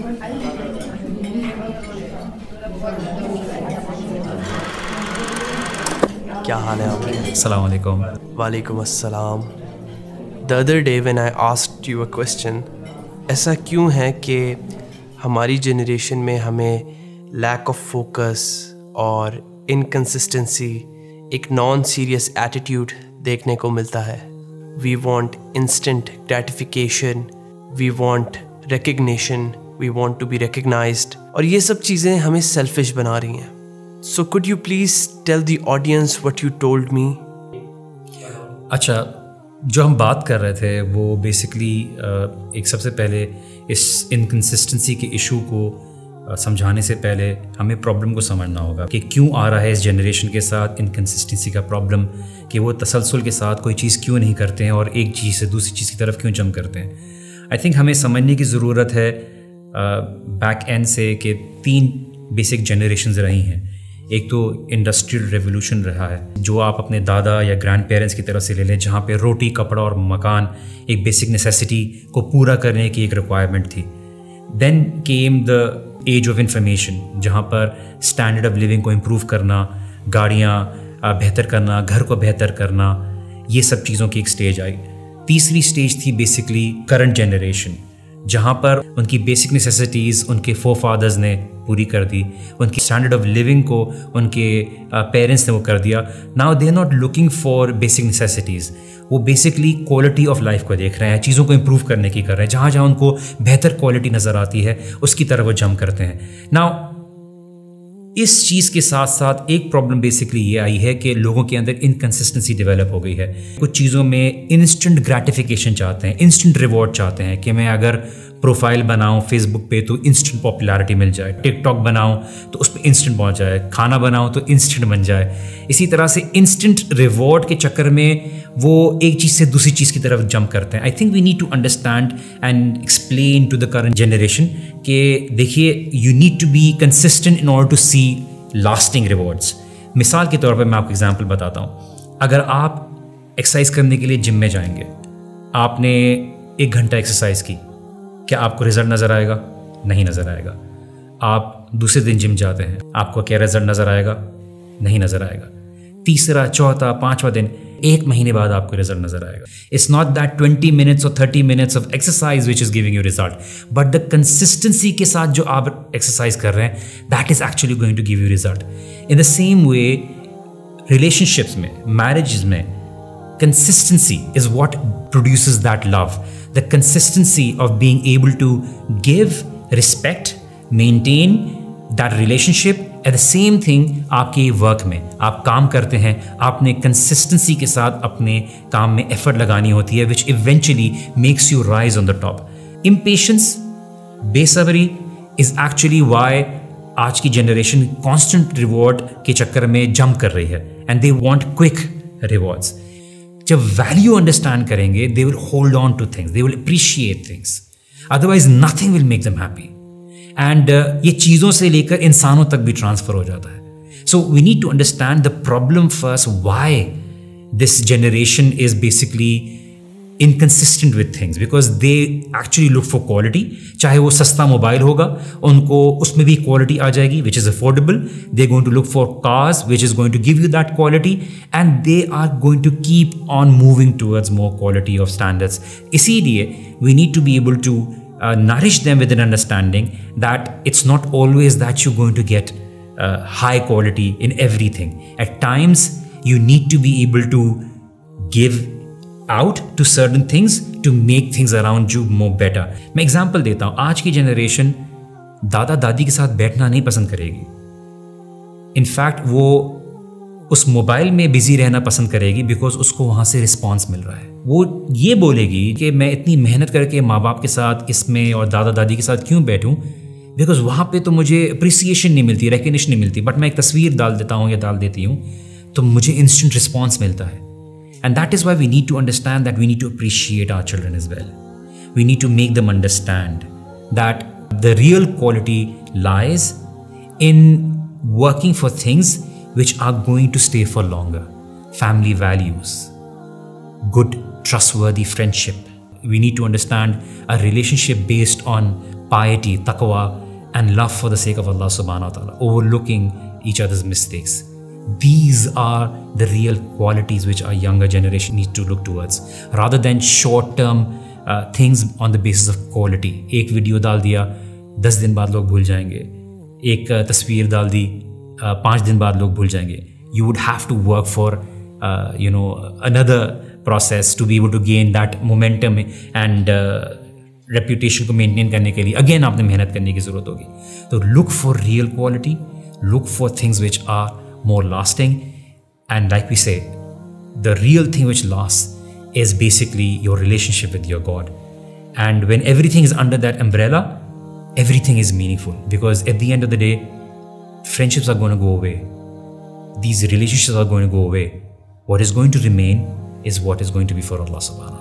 क्या हाल है आपके? अस्सलाम वालेकुम। वालेकुम अस्सलाम। The other day when I asked you a question, ऐसा क्यों है कि हमारी जनरेशन में हमें लैक ऑफ फोकस और इनकन्सिस्टेंसी, एक नॉन सीरियस एटीट्यूड देखने को मिलता है। We want instant gratification, we want recognition, we want to be recognised, और ये सब चीज़ें हमें सेल्फिश बना रही हैं। So could you please tell the audience what you told me? अच्छा, जो हम बात कर रहे थे वो बेसिकली एक सबसे पहले इस इनकन्सिस्टेंसी के इशू को समझाने से पहले हमें प्रॉब्लम को समझना होगा कि क्यों आ रहा है इस जनरेशन के साथ इनकन्सिस्टेंसी का प्रॉब्लम, कि वो तसलसल के साथ कोई चीज़ क्यों नहीं करते हैं और एक चीज़ से दूसरी चीज़ की तरफ क्यों जंप करते हैं। आई थिंक हमें समझने की ज़रूरत है बैक एंड से कि 3 बेसिक जनरेशन्स रही हैं। एक तो इंडस्ट्रियल रेवोल्यूशन रहा है, जो आप अपने दादा या ग्रैंड पेरेंट्स की तरफ से ले लें, जहाँ पे रोटी, कपड़ा और मकान एक बेसिक नेसेसिटी को पूरा करने की एक रिक्वायरमेंट थी। Then came the age of information, जहाँ पर स्टैंडर्ड ऑफ लिविंग को इम्प्रूव करना, गाड़ियाँ बेहतर करना, घर को बेहतर करना, ये सब चीज़ों की एक स्टेज आई। तीसरी स्टेज थी बेसिकली करंट जनरेशन, जहाँ पर उनकी बेसिक नेसेसिटीज़ उनके फोरफादर्स ने पूरी कर दी, उनकी स्टैंडर्ड ऑफ लिविंग को उनके पेरेंट्स ने वो कर दिया। Now they are not looking for basic necessities, वो बेसिकली क्वालिटी ऑफ लाइफ को देख रहे हैं, चीज़ों को इम्प्रूव करने की कर रहे हैं। जहाँ जहाँ उनको बेहतर क्वालिटी नज़र आती है उसकी तरफ वो जंप करते हैं। नाउ इस चीज़ के साथ साथ एक प्रॉब्लम बेसिकली ये आई है कि लोगों के अंदर इनकन्सिस्टेंसी डेवलप हो गई है। कुछ चीज़ों में इंस्टेंट ग्रेटिफिकेशन चाहते हैं, इंस्टेंट रिवॉर्ड चाहते हैं कि मैं अगर प्रोफाइल बनाऊं फेसबुक पे तो इंस्टेंट पॉपुलैरिटी मिल जाए, टिकटॉक बनाऊं तो उस पर इंस्टेंट पहुंच जाए, खाना बनाऊं तो इंस्टेंट बन जाए। इसी तरह से इंस्टेंट रिवॉर्ड के चक्कर में वो एक चीज़ से दूसरी चीज़ की तरफ जंप करते हैं। I think we need to understand and explain to the current generation कि देखिए, you need to be consistent in order to see lasting rewards. मिसाल के तौर पर मैं आपको एग्जाम्पल बताता हूँ। अगर आप एक्सरसाइज करने के लिए जिम में जाएंगे, आपने 1 घंटा एक्सरसाइज की, क्या आपको रिजल्ट नज़र आएगा? नहीं नज़र आएगा। आप दूसरे दिन जिम जाते हैं, आपको क्या रिजल्ट नज़र आएगा? नहीं नज़र आएगा। तीसरा, चौथा, 5वां दिन, 1 महीने बाद आपको रिजल्ट नज़र आएगा। इट्स नॉट दैट 20 मिनट्स और 30 minutes of exercise which is giving you result, but the consistency के साथ जो आप एक्सरसाइज कर रहे हैं, that is actually going to give you result. In the same way relationships में, मैरिजेस में, consistency is what produces that love. The consistency of being able to give respect, maintain that relationship. At the same thing, आपके work में आप काम करते हैं, आपने consistency के साथ अपने काम में effort लगानी होती है, which eventually makes you rise on the top. Impatience, बेसब्री is actually why आज की generation constant reward के चक्कर में jump कर रही है, and they want quick rewards. जब वैल्यू अंडरस्टैंड करेंगे, they will hold on to things, they will appreciate things, otherwise nothing will make them happy. And ये चीज़ों से लेकर इंसानों तक भी ट्रांसफर हो जाता है। So we need to understand the problem first, why this generation is basically inconsistent with things, because they actually look for quality. चाहे वो सस्ता मोबाइल होगा, उनको उसमें भी quality आ जाएगी which is affordable. They're going to look for cars which is going to give you that quality, and they are going to keep on moving towards more quality of standards. इसीलिए we need to be able to nourish them with an understanding that it's not always that you're going to get high quality in everything. At times you need to be able to give out to certain things to make things around you more better. मैं example देता हूँ, आज की generation दादा दादी के साथ बैठना नहीं पसंद करेगी। इनफैक्ट वो उस मोबाइल में बिजी रहना पसंद करेगी बिकॉज उसको वहाँ से रिस्पॉन्स मिल रहा है। वो ये बोलेगी कि मैं इतनी मेहनत करके माँ बाप के साथ इसमें और दादा दादी के साथ क्यों बैठूँ, बिकॉज वहाँ पे तो मुझे अप्रिसिएशन नहीं मिलती, रिकग्निशन नहीं मिलती, बट मैं एक तस्वीर डाल देता हूँ या डाल देती हूँ तो मुझे इंस्टेंट रिस्पॉन्स मिलता है। And that is why we need to understand that we need to appreciate our children as well. We need to make them understand that the real quality lies in working for things which are going to stay for longer. Family values, good, trustworthy friendship. We need to understand a relationship based on piety, taqwa, and love for the sake of Allah subhanahu wa ta'ala, overlooking each other's mistakes. These are the real qualities which our younger generation needs to look towards, rather than short-term things on the basis of quality. एक video डाल दिया, 10 दिन बाद लोग भूल जाएंगे. एक तस्वीर डाल दी, 5 दिन बाद लोग भूल जाएंगे. You would have to work for another process to be able to gain that momentum and reputation को maintain करने के लिए again आपने मेहनत करने की ज़रूरत होगी. तो look for real quality, look for things which are more lasting, and like we say, the real thing which lasts is basically your relationship with your God. And when everything is under that umbrella, everything is meaningful, because at the end of the day, friendships are going to go away. These relationships are going to go away. What is going to remain is what is going to be for Allah subhanahu wa ta'ala.